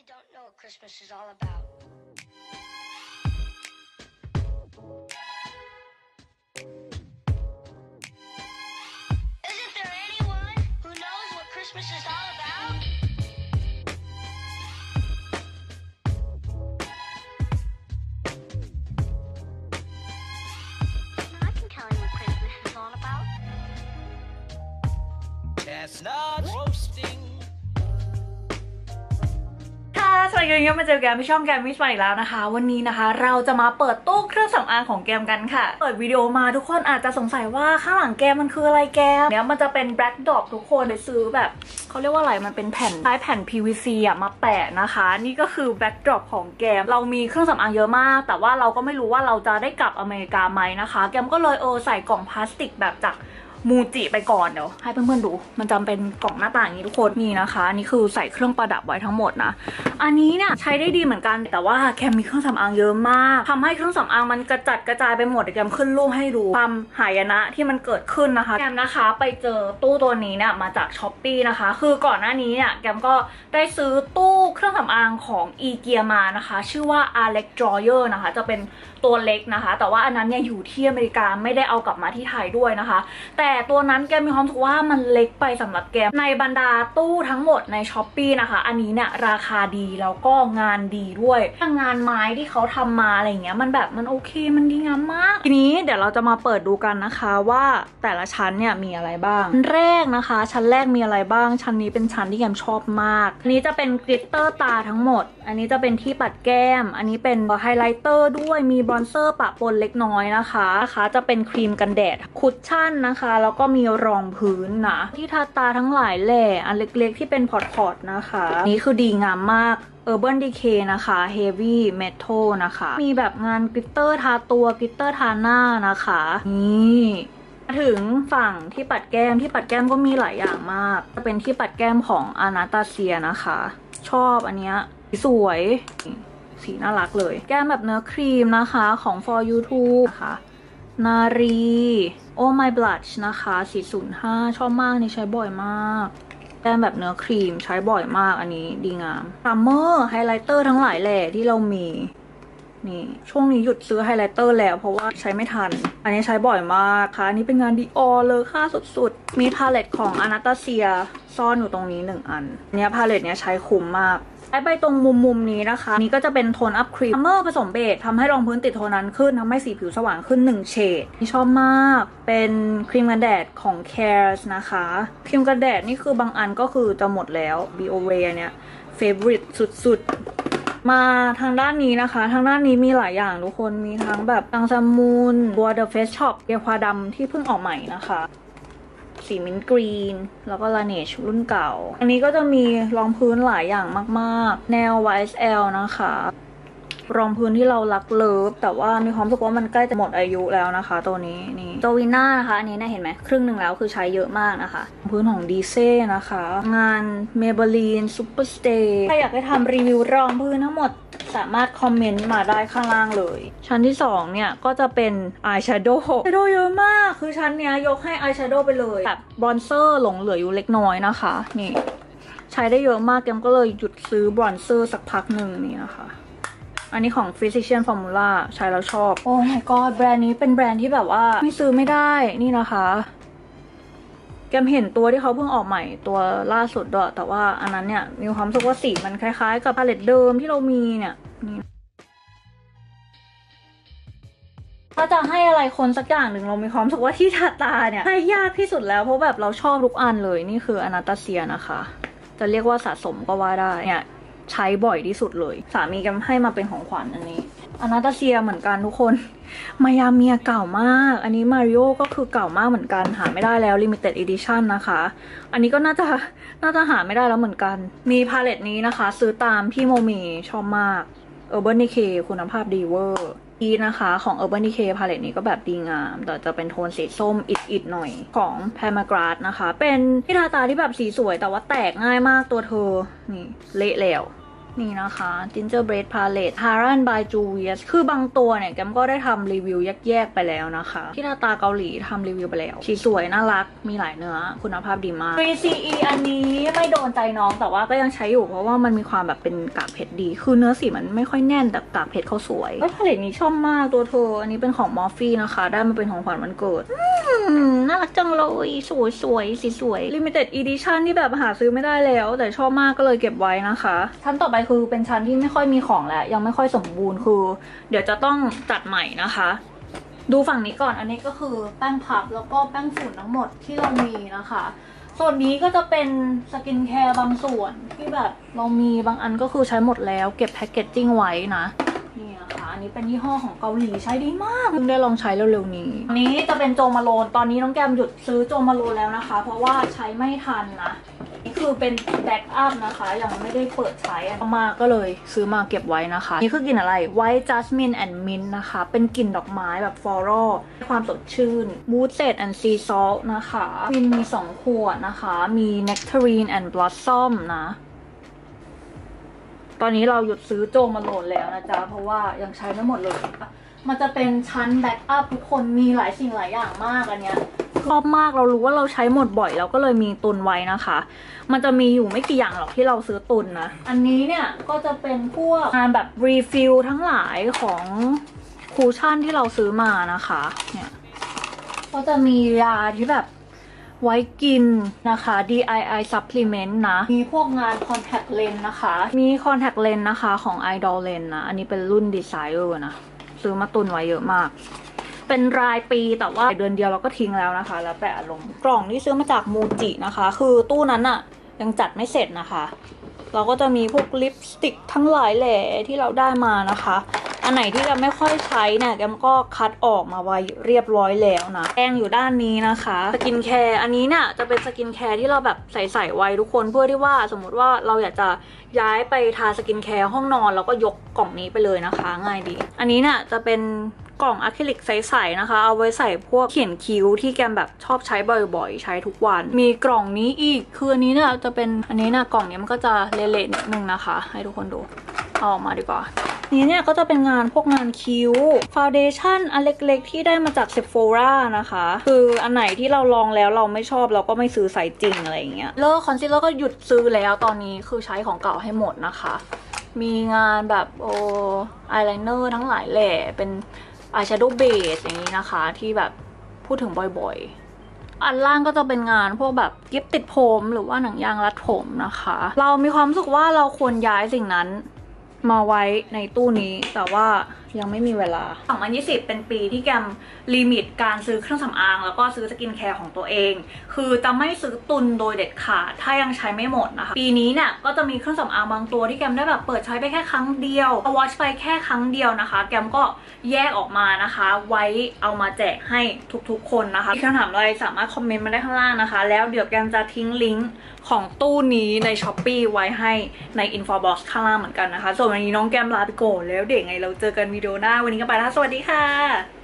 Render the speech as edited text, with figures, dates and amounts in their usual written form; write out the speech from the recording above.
really don't know what Christmas is all about. Isn't there anyone who knows what Christmas is all about? I can tell you what Christmas is all about. Chestnuts roasting. สวัสดีครับมาเจอแกมที่ช่องแกมมิสมาอีกแล้วนะคะวันนี้นะคะเราจะมาเปิดตู้เครื่องสำอางของแกมกันค่ะเปิดวิดีโอมาทุกคนอาจจะสงสัยว่าข้างหลังแกมมันคืออะไรแกมเนี้ยมันจะเป็นแบล็คดรอปทุกคนไปซื้อแบบเขาเรียกว่าอะไรมันเป็นแผ่นคล้ายแผ่น PVC อ่ะมาแปะนะคะนี่ก็คือแบล็คดรอปของแกมเรามีเครื่องสำอางเยอะมากแต่ว่าเราก็ไม่รู้ว่าเราจะได้กลับอเมริกาไหมนะคะแกมก็เลยใส่กล่องพลาสติกแบบจากมูจิไปก่อนเดี๋ยวให้เพื่อนๆดูมันจะเป็นกล่องหน้าต่างอย่างนี้ทุกคนนี่นะคะอันนี้คือใส่เครื่องประดับไว้ทั้งหมดนะอันนี้เนี่ยใช้ได้ดีเหมือนกันแต่ว่าแกมมีเครื่องสำอางเยอะมากทำให้เครื่องสำอางมันกระจัดกระจายไปหมดแกมขึ้นรูปให้ดูความหายนะที่มันเกิดขึ้นนะคะแกมนะคะไปเจอตู้ตัวนี้เนี่ยมาจาก Shopee นะคะคือก่อนหน้านี้เนี่ยแกมก็ได้ซื้อตู้เครื่องสำอางของอีเกียมานะคะชื่อว่า Alex Drawer นะคะจะเป็นตัวเล็กนะคะแต่ว่าอันนั้นเนี่ยอยู่ที่อเมริกาไม่ได้เอากลับมาที่ไทยด้วยนะคะแต่ตัวนั้นแกมีความรู้สึกว่ามันเล็กไปสำหรับแกในบรรดาตู้ทั้งหมดใน Shopee นะคะอันนี้เนี่ยราคาดีแล้วก็งานดีด้วยงานไม้ที่เขาทำมาอะไรเงี้ยมันแบบมันโอเคมันดีงามมากทีนี้เดี๋ยวเราจะมาเปิดดูกันนะคะว่าแต่ละชั้นเนี่ยมีอะไรบ้างแรกนะคะชั้นแรกมีอะไรบ้างชั้นนี้เป็นชั้นที่แกมชอบมากอันนี้จะเป็นกลิตเตอร์ตาทั้งหมดอันนี้จะเป็นที่ปัดแก้มอันนี้เป็นไฮไลท์เตอร์ด้วยมีบรอนเซอร์ปะปนเล็กน้อยนะคะจะเป็นครีมกันแดดคุชชั่นนะคะแล้วก็มีรองพื้นนะที่ทาตาทั้งหลายแหล่อันเล็กๆที่เป็นพอร์ตๆนะคะนี่คือดีงามมากUrban Decay นะคะ Heavy Metal นะคะมีแบบงานกลิตเตอร์ทาตัวกลิตเตอร์ทาหน้านะคะนี่มาถึงฝั่งที่ปัดแก้มก็มีหลายอย่างมากจะเป็นที่ปัดแก้มของอานาตาเซียนะคะชอบอันเนี้ยสวยสีน่ารักเลยแก้มแบบเนื้อครีมนะคะของ For You Too นะคะนารี Oh My Blush นะคะ405ชอบมากนี่ใช้บ่อยมากแก้มแบบเนื้อครีมใช้บ่อยมากอันนี้ดีงามซัมเมอร์ไฮไลท์เตอร์ทั้งหลายแหล่ที่เรามีนี่ช่วงนี้หยุดซื้อไฮไลท์เตอร์แล้วเพราะว่าใช้ไม่ทันอันนี้ใช้บ่อยมากค่ะอันนี้เป็นงานดิออเลยค่าสุดๆมีพาเลตของอนาตาเซียซ่อนอยู่ตรงนี้1อันเนี้ยพาเลตเนี้ยใช้คุ้มมากใช้ไปตรงมุมนี้นะคะนี่ก็จะเป็นโทนอัพครีมซัมเมอร์ผสมเบสทำให้รองพื้นติดโทนนั้นขึ้นทำให้สีผิวสว่างขึ้น1เฉดที่ชอบมากเป็นครีมกันแดดของ Cares นะคะครีมกันแดดนี่คือบางอันก็คือจะหมดแล้ว BOA เนี่ย favorite สุดๆมาทางด้านนี้นะคะทางด้านนี้มีหลายอย่างทุกคนมีทั้งแบบตังซามูนตัว The Face Shop เกียวควาดำที่เพิ่งออกใหม่นะคะสีมิ้นท์กรีนแล้วก็ Laneige รุ่นเก่าอันนี้ก็จะมีรองพื้นหลายอย่างมากๆแนว YSL นะคะรองพื้นที่เรารักเลิฟแต่ว่ามีความรู้สึกว่ามันใกล้จะหมดอายุแล้วนะคะตัวนี้นี่โจวิน่านะคะอันนี้นะเห็นไหมครึ่งหนึ่งแล้วคือใช้เยอะมากนะคะพื้นของดีเซ่นะคะงาน Maybelline Superstay ถ้าอยากให้ทำรีวิวรองพื้นทั้งหมดสามารถคอมเมนต์มาได้ข้างล่างเลยชั้นที่2เนี่ยก็จะเป็นอายแชโดว์เยอะมากคือชั้นเนี้ยยกให้อายแชโดว์ไปเลยแบบบรอนเซอร์หลงเหลืออยู่เล็กน้อยนะคะนี่ใช้ได้เยอะมากแกมก็เลยหยุดซื้อบรอนเซอร์สักพักหนึ่งนี่นะคะอันนี้ของ Physician Formula ใช้แล้วชอบโอ้ my god แบรนด์นี้เป็นแบรนด์ที่แบบว่าไม่ซื้อไม่ได้นี่นะคะแกมเห็นตัวที่เขาเพิ่งออกใหม่ตัวล่าสุดด้วยแต่ว่าอันนั้นเนี่ยมีความรู้สึกว่าสีมันคล้ายๆกับพาเลตเดิมที่เรามีเนี่ยนี่ถ้าจะให้อะไรคนสักอย่างหนึ่งเรามีความรู้สึกว่าที่ทาตาเนี่ยให้ยากที่สุดแล้วเพราะแบบเราชอบทุกอันเลยนี่คืออนาตาเซียนะคะจะเรียกว่าสะสมก็ว่าได้เนี่ยใช้บ่อยที่สุดเลยสามีแกให้มาเป็นของขวัญอันนี้อนาตาเซียเหมือนกันทุกคนมายาเมียเก่ามากอันนี้มาริโอก็คือเก่ามากเหมือนกันหาไม่ได้แล้ว Limited Edition นะคะอันนี้ก็น่าจะหาไม่ได้แล้วเหมือนกันมีพาเลตนี้นะคะซื้อตามที่โมมีชอบมาก Urban Decay คุณภาพดีเวอร์นะคะของ Urban Decay พาเลตนี้ก็แบบดีงามแต่จะเป็นโทนสีส้มอิดๆหน่อยของ Permagras นะคะเป็นที่ทาตาที่แบบสีสวยแต่ว่าแตกง่ายมากตัวเธอนี่เละแล้วนี่นะคะ Gingerbread Palette Haran by Juvia's คือบางตัวเนี่ยแกมก็ได้ทำรีวิวแยกๆไปแล้วนะคะที่ตาเกาหลีทำรีวิวไปแล้วสีสวยน่ารักมีหลายเนื้อคุณภาพดีมาก 3CE อันนี้ไม่โดนใจน้องแต่ว่าก็ยังใช้อยู่เพราะว่ามันมีความแบบเป็นกากเพชรดีคือเนื้อสีมันไม่ค่อยแน่นแต่กากเพชรเขาสวยพาเลตนี้ชอบมากตัวเธออันนี้เป็นของมอฟฟี่นะคะได้มาเป็นของขวัญวันเกิดน่ารักจังเลยสวยสีสวย Limited Edition ที่แบบหาซื้อไม่ได้แล้วแต่ชอบมากก็เลยเก็บไว้นะคะชั้นต่อไปคือเป็นชั้นที่ไม่ค่อยมีของแล้วยังไม่ค่อยสมบูรณ์คือเดี๋ยวจะต้องจัดใหม่นะคะดูฝั่งนี้ก่อนอันนี้ก็คือแป้งพับแล้วก็แป้งฝุ่นทั้งหมดที่เรามีนะคะส่วนนี้ก็จะเป็นสกินแคร์บางส่วนที่แบบเรามีบางอันก็คือใช้หมดแล้วเก็บแพคเกจจิ้งไว้นะนี่นะคะอันนี้เป็นยี่ห้อของเกาหลีใช้ดีมากเพิ่งได้ลองใช้เร็วๆนี้อันนี้จะเป็นโจมาโลนตอนนี้น้องแกมหยุดซื้อโจมาโลนแล้วนะคะเพราะว่าใช้ไม่ทันนะนี่คือเป็นแบ็กอัพนะคะยังไม่ได้เปิดใช้มาก็เลยซื้อมาเก็บไว้นะคะนี่คือกลิ่นอะไร White Jasmine and Mint นะคะเป็นกลิ่นดอกไม้แบบฟลอรัลความสดชื่น Woodset and Sea Salt นะคะมี2ขวดนะคะมี Nectarine and Blossom นะตอนนี้เราหยุดซื้อโจมาโลนแล้วนะจ๊ะเพราะว่ายังใช้ไม่หมดเลยมันจะเป็นชั้นแบ็กอัพทุกคนมีหลายสิ่งหลายอย่างมากอันเนี้ยชอบมากเรารู้ว่าเราใช้หมดบ่อยเราก็เลยมีตุนไว้นะคะมันจะมีอยู่ไม่กี่อย่างหรอกที่เราซื้อตุนนะอันนี้เนี่ยก็จะเป็นพวกงานแบบรีฟิลทั้งหลายของคูชั่นที่เราซื้อมานะคะเนี่ยก็จะมียาที่แบบไว้กินนะคะ DIY supplement นะมีพวกงาน contact lens นะคะมี contact lens นะคะของ Idol Lens นะอันนี้เป็นรุ่น Desire นะซื้อมาตุนไว้เยอะมากเป็นรายปีแต่ว่าเดือนเดียวเราก็ทิ้งแล้วนะคะแล้วแต่อารมณ์กล่องที่ซื้อมาจากมูจินะคะคือตู้นั้นอะยังจัดไม่เสร็จนะคะเราก็จะมีพวกลิปสติกทั้งหลายแหล่ที่เราได้มานะคะอันไหนที่เราไม่ค่อยใช้เนี่ยแกมก็คัดออกมาไว้เรียบร้อยแล้วนะแป้งอยู่ด้านนี้นะคะสกินแคร์อันนี้เนี่ยจะเป็นสกินแคร์ที่เราแบบใส่ไว้ทุกคนเพื่อที่ว่าสมมติว่าเราอยากจะย้ายไปทาสกินแคร์ห้องนอนแล้วก็ยกกล่องนี้ไปเลยนะคะง่ายดีอันนี้เนี่ยจะเป็นกล่องอะคริลิกใสๆนะคะเอาไว้ใส่พวกเขียนคิ้วที่แกมแบบชอบใช้บ่อยๆใช้ทุกวันมีกล่องนี้อีกคืออันนี้เนี่ยจะเป็นอันนี้นะกล่องนี้มันก็จะเละๆนิดนึงนะคะให้ทุกคนดูเอาออกมาดีกว่านี้เนี่ยก็จะเป็นงานพวกงานคิ้วฟาวเดชั่นอันเล็กๆที่ได้มาจาก Sephora นะคะคืออันไหนที่เราลองแล้วเราไม่ชอบเราก็ไม่ซื้อใส่จริงอะไรอย่างเงี้ยเลิกคอนซีลเลอร์ก็หยุดซื้อแล้วตอนนี้คือใช้ของเก่าให้หมดนะคะมีงานแบบอายไลเนอร์ทั้งหลายแหล่เป็นอายแชโดว์เบสอย่างนี้นะคะที่แบบพูดถึงบ่อยๆอันล่างก็จะเป็นงานพวกแบบกิฟติดผมหรือว่าหนังยางรัดผมนะคะเรามีความรู้สึกว่าเราควรย้ายสิ่งนั้นมาไว้ในตู้นี้แต่ว่ายังไม่มีเวลา2020เป็นปีที่แกมลิมิตการซื้อเครื่องสำอางแล้วก็ซื้อสกินแคร์ของตัวเองคือจะไม่ซื้อตุนโดยเด็ดขาดถ้ายังใช้ไม่หมดนะคะปีนี้เนี่ยก็จะมีเครื่องสำอางบางตัวที่แกมได้แบบเปิดใช้ไปแค่ครั้งเดียววอชไปแค่ครั้งเดียวนะคะแกมก็แยกออกมานะคะไว้เอามาแจกให้ทุกๆคนนะคะคำถามอะไรสามารถคอมเมนต์มาได้ข้างล่างนะคะแล้วเดี๋ยวแกมจะทิ้งลิงก์ของตู้นี้ใน Shopee ไว้ให้ใน Info Box ข้างล่างเหมือนกันนะคะส่วนวันนี้น้องแกมลาไปก่อนแล้วเด็กไงเราเจอกันวิดีโอหน้าวันนี้ก็ไปแล้วสวัสดีค่ะ